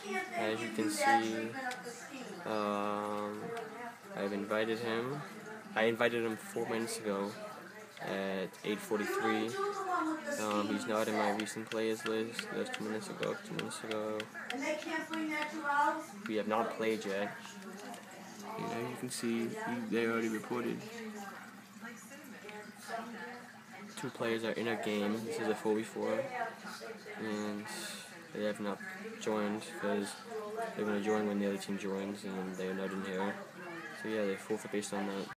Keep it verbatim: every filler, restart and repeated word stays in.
As you can see, um, I've invited him. I invited him four minutes ago at eight forty-three. Um, he's not in my recent players list. That was two minutes ago. Two minutes ago. We have not played yet. And as you can see, they already reported. Two players are in a game. This is a four v four, and they have not joined because they're going to join when the other team joins, and they are not in here. So yeah, they forfeit based on that.